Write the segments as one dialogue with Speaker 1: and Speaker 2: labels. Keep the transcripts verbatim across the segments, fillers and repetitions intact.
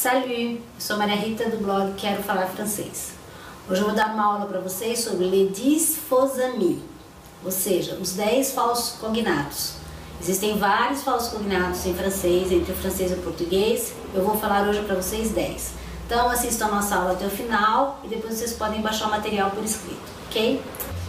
Speaker 1: Salut, eu sou Maria Rita do blog Quero Falar Francês. Hoje eu vou dar uma aula para vocês sobre les dix faux amis, ou seja, os dez falsos cognatos. Existem vários falsos cognatos em francês, entre o francês e o português. Eu vou falar hoje para vocês dez. Então assistam a nossa aula até o final e depois vocês podem baixar o material por escrito, ok?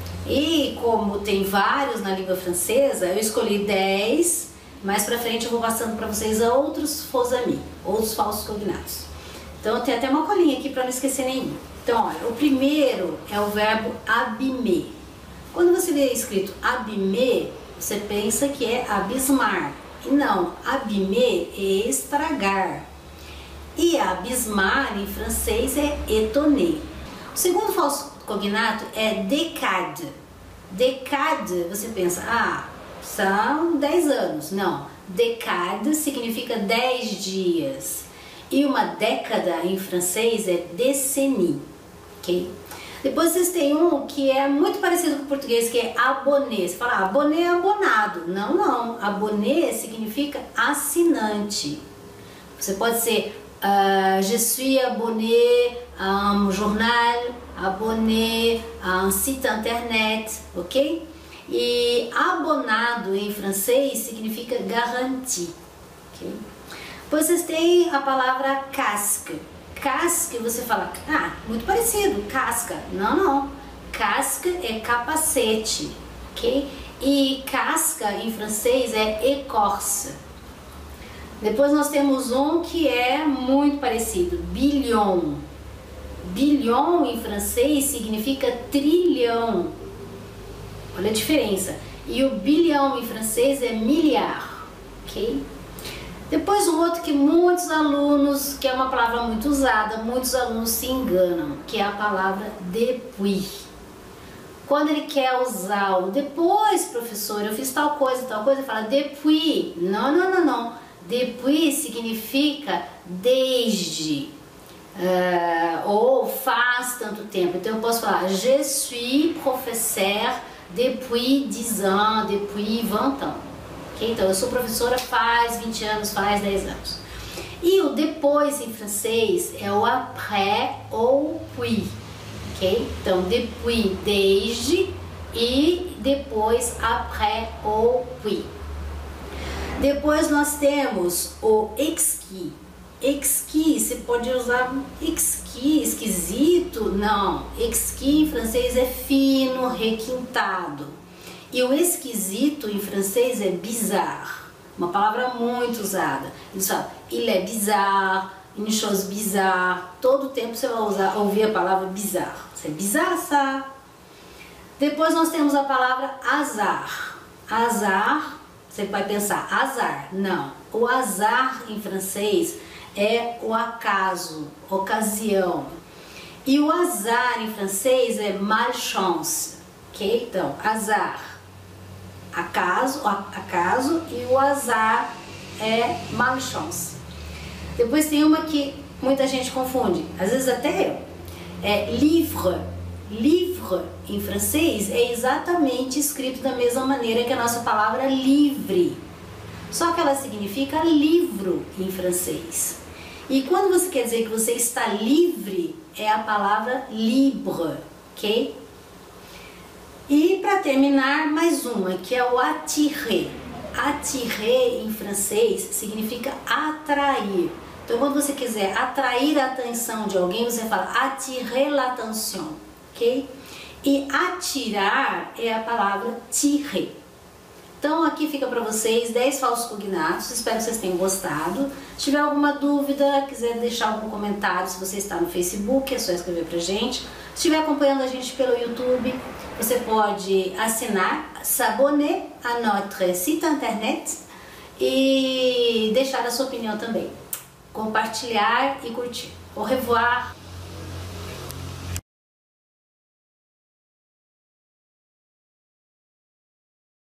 Speaker 1: E como tem vários na língua francesa, eu escolhi dez. Mais pra frente eu vou passando para vocês outros faux amis, outros falsos cognatos. Então tem até uma colinha aqui para não esquecer nenhum. Então olha, o primeiro é o verbo abîmer. Quando você vê escrito abîmer, você pensa que é abismar. E não, abîmer é estragar. E abismar em francês é étonner. O segundo falso cognato é décade. Décade, você pensa, ah, são dez anos. Não, décade significa dez dias. E uma década em francês é décennie, ok? Depois vocês têm um que é muito parecido com o português, que é abonné. Você fala, ah, abonné é abonado. Não, não. Abonné significa assinante. Você pode ser, uh, je suis abonné a um jornal, abonné a um site internet, ok? E abonado em francês significa garantie, ok? Depois vocês têm a palavra casque. Casque, você fala, ah, muito parecido, casca. Não, não. Casque é capacete, ok? E casca em francês é écorce. Depois nós temos um que é muito parecido, bilhon. Bilhon em francês significa trilhão. Olha a diferença. E o bilhão em francês é milliard, ok? Depois um outro que muitos alunos, que é uma palavra muito usada, muitos alunos se enganam, que é a palavra depuis. Quando ele quer usar o depois, professor, eu fiz tal coisa, tal coisa, ele fala depuis. Não, não, não, não. Depuis significa desde, uh, ou faz tanto tempo. Então eu posso falar, je suis professeur depuis dez ans, depuis vingt ans. Okay? Então eu sou professora faz vinte anos, faz dez anos. E o depois em francês é o après ou puis. Okay? Então depuis, desde, e depois après ou puis. Depois nós temos o exquis. Exquis, você pode usar exquis, esquisito? Não, exquis em francês é fino, requintado. E o esquisito em francês é bizarre, uma palavra muito usada. Eles falam, il est bizarre, une chose bizarre. Todo tempo você vai usar, ouvir a palavra bizarre. C'est bizarre ça. Depois nós temos a palavra azar. Azar, você vai pensar, azar. Não, o azar em francês é o acaso, ocasião. E o azar em francês é malchance, ok? Então, azar, acaso, acaso, e o azar é malchance. Depois tem uma que muita gente confunde, às vezes até eu, é livre. Livre em francês é exatamente escrito da mesma maneira que a nossa palavra livre, só que ela significa livro em francês. E quando você quer dizer que você está livre, é a palavra libre, ok? E para terminar, mais uma, que é o attirer. Attirer em francês significa atrair. Então quando você quiser atrair a atenção de alguém, você fala attirer l'attention, ok? E atirar é a palavra tirer. Então aqui fica para vocês dez falsos cognatos, espero que vocês tenham gostado. Se tiver alguma dúvida, quiser deixar algum comentário, se você está no Facebook, é só escrever pra gente. Se estiver acompanhando a gente pelo YouTube, você pode assinar, s'abonner a notre site internet e deixar a sua opinião também. Compartilhar e curtir. Au revoir!